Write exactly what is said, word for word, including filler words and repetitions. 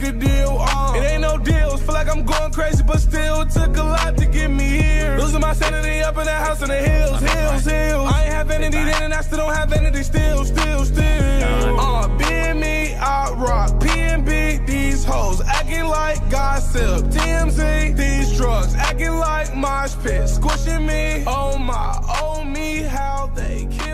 a deal. Uh, it ain't no deals. Feel like I'm going crazy, but still it took a lot to get me here. Losing my sanity up in that house in the hills, hills, hills. I ain't have vanity then, and I still don't have vanity still, still, still. Uh, being me, I rock. P N B, these hoes acting like gossip. T M Z, these drugs acting like mosh pit, squishing me. Oh my, oh me, how they kill.